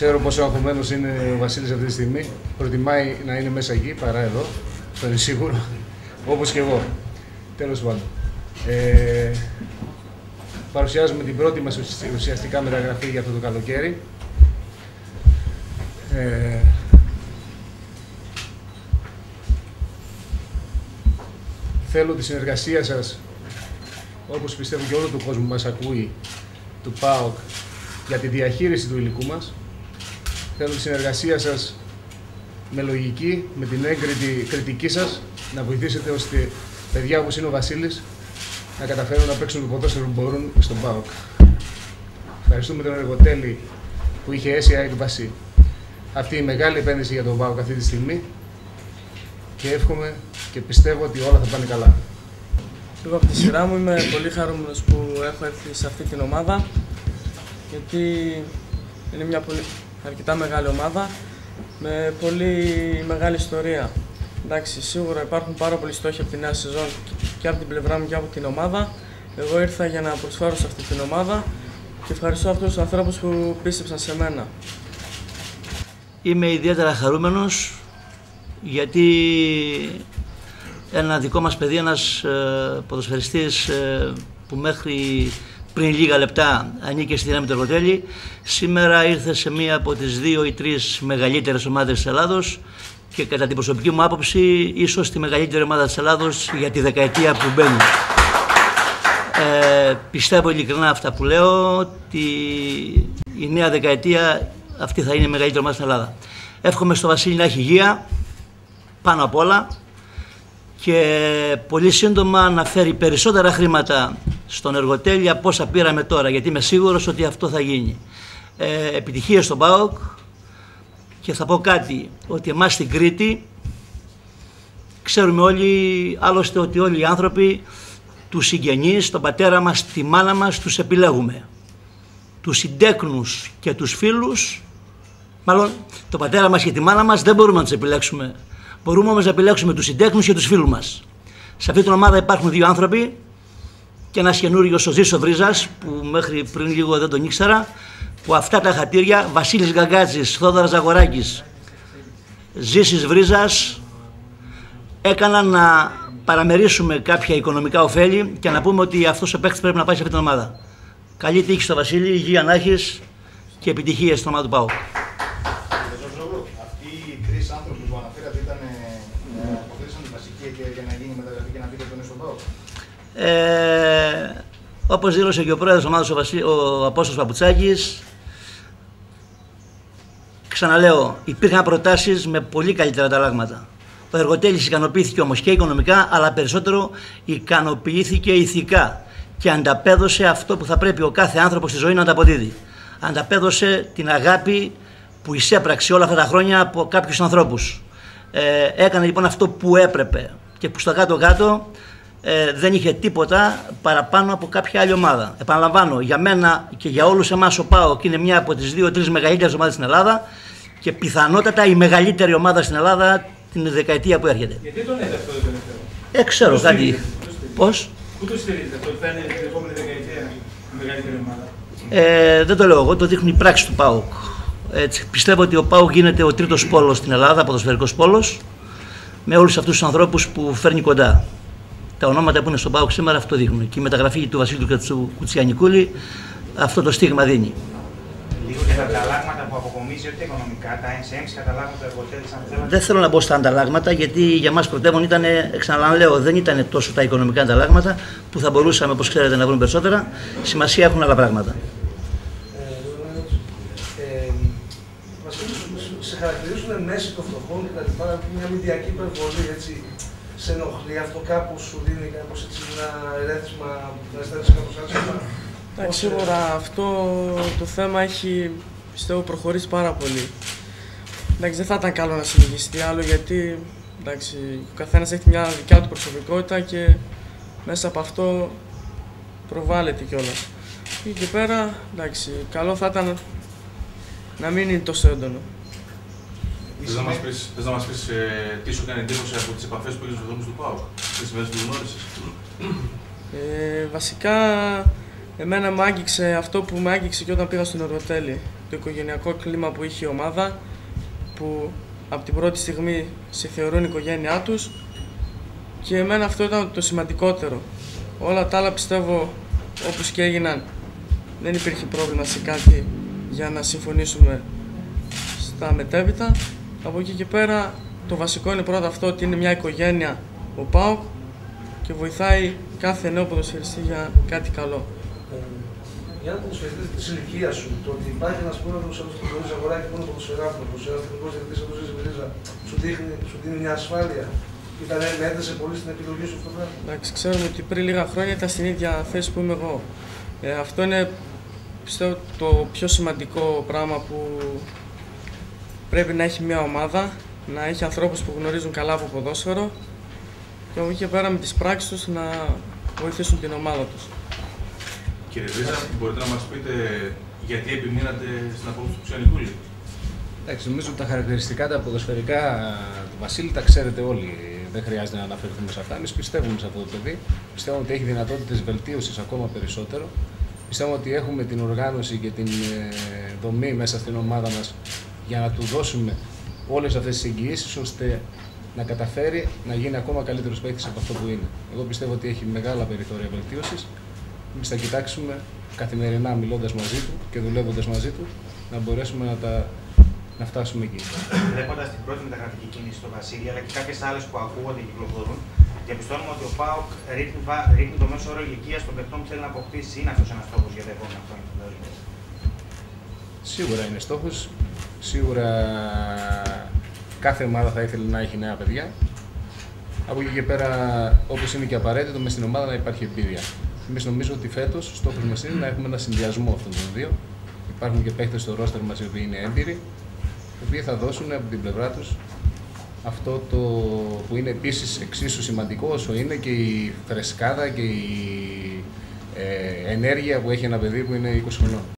Ξέρω πόσο αγχωμένος είναι ο Βασίλης αυτή τη στιγμή. Προτιμάει να είναι μέσα εκεί παρά εδώ. Αυτό είναι σίγουρο. Όπως και εγώ. Τέλος πάντων. Παρουσιάζουμε την πρώτη μας ουσιαστικά μεταγραφή για αυτό το καλοκαίρι. Θέλω τη συνεργασία σας, όπως πιστεύω και όλο τον κόσμο που μας ακούει, του ΠΑΟΚ, για τη διαχείριση του υλικού μας. Θέλω τη συνεργασία σας με λογική, με την έγκριτη κριτική σας, να βοηθήσετε ώστε παιδιά όπως είναι ο Βασίλης να καταφέρουν να παίξουν το ποδόσφαιρο που μπορούν στον ΠΑΟΚ. Ευχαριστούμε τον εργοτέλη που είχε αίσια έκβαση αυτή η μεγάλη επένδυση για τον ΠΑΟΚ αυτή τη στιγμή και εύχομαι και πιστεύω ότι όλα θα πάνε καλά. Εγώ από τη σειρά μου είμαι πολύ χαρούμενος που έχω έρθει σε αυτή την ομάδα, γιατί είναι μια αρκετά μεγάλη ομάδα με πολύ μεγάλη ιστορία. Εντάξει, σίγουρα υπάρχουν πάρα πολλοί στόχοι από τη νέα σεζόν και από την πλευρά μου και από την ομάδα. Εγώ ήρθα για να προσφέρω σε αυτή την ομάδα και ευχαριστώ αυτούς τους ανθρώπους που πίστεψαν σε μένα. Είμαι ιδιαίτερα χαρούμενος γιατί ένα δικό μας παιδί, ένας ποδοσφαιριστής που μέχρι πριν λίγα λεπτά ανήκε στη Δύναμη του Εργοτέλη, σήμερα ήρθε σε μία από τις 2 ή 3 μεγαλύτερες ομάδες της Ελλάδος και κατά την προσωπική μου άποψη ίσως τη μεγαλύτερη ομάδα της Ελλάδος για τη δεκαετία που μπαίνει. Πιστεύω ειλικρινά αυτά που λέω, ότι η νέα δεκαετία αυτή θα είναι η μεγαλύτερη ομάδα στην Ελλάδα. Εύχομαι στο Βασίλη να έχει υγεία πάνω απ' όλα και πολύ σύντομα να φέρει περισσότερα χρήματα στον Εργοτέλη από όσα πήραμε τώρα, γιατί είμαι σίγουρος ότι αυτό θα γίνει. Επιτυχίες στον ΠΑΟΚ και θα πω κάτι, ότι εμάς στην Κρήτη ξέρουμε όλοι, άλλωστε ότι όλοι οι άνθρωποι, τους συγγενείς, τον πατέρα μας, τη μάνα μας, τους επιλέγουμε. Τους συντέκνους και τους φίλους, μάλλον τον πατέρα μας και τη μάνα μας δεν μπορούμε να τους επιλέξουμε. Μπορούμε όμως να επιλέξουμε τους συντέκνους και τους φίλους μας. Σε αυτή την ομάδα υπάρχουν 2 άνθρωποι και ένας καινούριος, ο Ζήσο Βρίζας, που μέχρι πριν λίγο δεν τον ήξερα, που αυτά τα χατήρια, Βασίλης Γκαγκάτζης, Θόδωρας Ζαγοράκης, Ζήσης Βρίζας, έκαναν να παραμερίσουμε κάποια οικονομικά ωφέλη και να πούμε ότι αυτός ο παίκτης πρέπει να πάει σε αυτή την ομάδα. Καλή τύχη στο Βασίλη, υγεία να έχεις και επιτυχίες στην ομάδα του ΠΑΟΚ. Αυτοί οι 3 άνθρωποι που αναφέρατε αποτέλεσαν τη βασική αιτία για να γίνει μεταγραφή και να μπείτε τον στον ΠΑΟΚ. Όπως δήλωσε και ο πρόεδρος της ομάδας, ο Απόστολος Παπουτσάκης, ξαναλέω, υπήρχαν προτάσεις με πολύ καλύτερα ανταλλάγματα. Ο Εργοτέλης ικανοποιήθηκε όμως και οικονομικά, αλλά περισσότερο ικανοποιήθηκε ηθικά και ανταπέδωσε αυτό που θα πρέπει ο κάθε άνθρωπος στη ζωή να ανταποδίδει. Ανταπέδωσε την αγάπη που εισέπραξε όλα αυτά τα χρόνια από κάποιους ανθρώπους. Έκανε λοιπόν αυτό που έπρεπε και που στο κάτω-κάτω δεν είχε τίποτα παραπάνω από κάποια άλλη ομάδα. Επαναλαμβάνω, για μένα και για όλους εμάς ο ΠΑΟΚ είναι μια από τις 2-3 μεγαλύτερες ομάδες στην Ελλάδα και πιθανότατα η μεγαλύτερη ομάδα στην Ελλάδα την δεκαετία που έρχεται. Γιατί τον λέτε αυτό το τελευταίο? Ξέρω κάτι. Πώς? Πού το στηρίζετε αυτό, ότι θα είναι την επόμενη δεκαετία η μεγαλύτερη ομάδα? Δεν το λέω εγώ, το δείχνουν οι πράξεις του ΠΑΟΚ. Έτσι, πιστεύω ότι ο ΠΑΟΚ γίνεται ο 3ος πόλος στην Ελλάδα, ποδοσφαιρικός πόλος, με όλους αυτούς τους ανθρώπους που φέρνει κοντά. Τα ονόματα που είναι στον ΠΑΟΚ σήμερα αυτό δείχνουν. Και η μεταγραφή του Βασίλου Κουτσιανικούλη αυτό το στίγμα δίνει. Λίγο και τα ανταλλάγματα που αποκομίζει ούτε οικονομικά, τα έμψη καταλάγματα του Εργοτέλη, αν θέλετε. Δεν θέλω να μπω στα ανταλλάγματα, γιατί για μας πρωτεύον ήταν, ξαναλέω, δεν ήταν τόσο τα οικονομικά ανταλλάγματα που θα μπορούσαμε, όπως ξέρετε, να βρούμε περισσότερα. Σημασία έχουν άλλα πράγματα. Σε χαρακτηρίζουν μέση των φτωχών και τα λοιπά, μια μηντιακή υπερβολή, έτσι. Σε ενοχλεί αυτό, κάπου σου δίνει κάπως έτσι ένα ερέθισμα να αισθάνεσαι κάπως άσχημα? Εντάξει, σίγουρα αυτό το θέμα έχει, πιστεύω, προχωρήσει πάρα πολύ. Εντάξει, δεν θα ήταν καλό να συνεχιστεί άλλο, γιατί εντάξει, ο καθένας έχει μια δικιά του προσωπικότητα και μέσα από αυτό προβάλλεται κιόλας. Και εκεί πέρα, εντάξει, καλό θα ήταν να μην είναι τόσο έντονο. Θες να μας πεις τι σου έκανε εντύπωση από τις επαφές που είχες στους δρόμους του ΠΑΟΚ, τις ημέρες που γνώρισες? Βασικά, εμένα μου άγγιξε αυτό που με άγγιξε και όταν πήγα στον Εργοτέλη. το οικογενειακό κλίμα που είχε η ομάδα, που από την πρώτη στιγμή σε θεωρούν η οικογένειά τους, και εμένα αυτό ήταν το σημαντικότερο. Όλα τα άλλα πιστεύω, όπως και έγιναν, δεν υπήρχε πρόβλημα σε κάτι για να συμφωνήσουμε στα μετέπειτα. Από εκεί και πέρα το βασικό είναι πρώτα αυτό, ότι είναι μια οικογένεια ο ΠΑΟΚ και βοηθάει κάθε νέο ποδοσφαιριστή για κάτι καλό. Για να ποδοσφαιριστής της ηλικίας σου, το ότι υπάρχει ένας πρόεδρος όπως το Λουίζα Αγοράκη που είναι ποδοσφαιράτορος, ένας τεχνικός διευθυντής όπως η Βελίζα, σου δίνει μια ασφάλεια. Ήταν έντασε πολύ στην επιλογή σου αυτό το πράγμα. Εντάξει, ξέρουμε ότι πριν λίγα χρόνια ήταν στην ίδια θέση που είμαι εγώ. Αυτό είναι, πιστεύω, το πιο σημαντικό πράγμα που πρέπει να έχει μια ομάδα, να έχει ανθρώπους που γνωρίζουν καλά από ποδόσφαιρο και από εκεί και πέρα με τις πράξεις τους να βοηθήσουν την ομάδα τους. Κύριε Βίζα, μπορείτε να μας πείτε γιατί επιμείνατε στην απόφαση του Ψιανικούλη? Εντάξει, νομίζω ότι τα χαρακτηριστικά τα ποδοσφαιρικά του Βασίλη τα ξέρετε όλοι. Δεν χρειάζεται να αναφερθούμε σε αυτά. Εμείς πιστεύουμε σε αυτό το παιδί. Πιστεύουμε ότι έχει δυνατότητες βελτίωσης ακόμα περισσότερο. Πιστεύουμε ότι έχουμε την οργάνωση και την δομή μέσα στην ομάδα μας για να του δώσουμε όλες αυτές τις εγγυήσεις ώστε να καταφέρει να γίνει ακόμα καλύτερος παίκτης από αυτό που είναι. Εγώ πιστεύω ότι έχει μεγάλα περιθώρια βελτίωσης. Εμείς θα κοιτάξουμε καθημερινά, μιλώντας μαζί του και δουλεύοντας μαζί του, να μπορέσουμε να φτάσουμε εκεί. Βλέποντας την πρώτη μεταγραφική κίνηση στο Βασίλη, αλλά και κάποιες άλλες που ακούγονται και κυκλοφορούν, διαπιστώνουμε ότι ο ΠΑΟΚ ρίχνει το μέσο όρο ηλικίας των παιχτών που θέλει να αποκτήσει. Είναι αυτός ένας στόχος για τα επόμενα χρόνια? Σίγουρα είναι στόχος. Σίγουρα κάθε ομάδα θα ήθελε να έχει νέα παιδιά. Από εκεί και πέρα, όπως είναι και απαραίτητο, μες στην ομάδα να υπάρχει εμπειρία. Εμείς νομίζω ότι φέτος ο στόχος μας είναι να έχουμε ένα συνδυασμό αυτών των δύο. Υπάρχουν και παίκτες στο ρόστερ μας οι οποίοι είναι έμπειροι, οι οποίοι θα δώσουν από την πλευρά τους αυτό το που είναι επίσης εξίσου σημαντικό όσο είναι και η φρεσκάδα και η ενέργεια που έχει ένα παιδί που είναι 20 χρονών.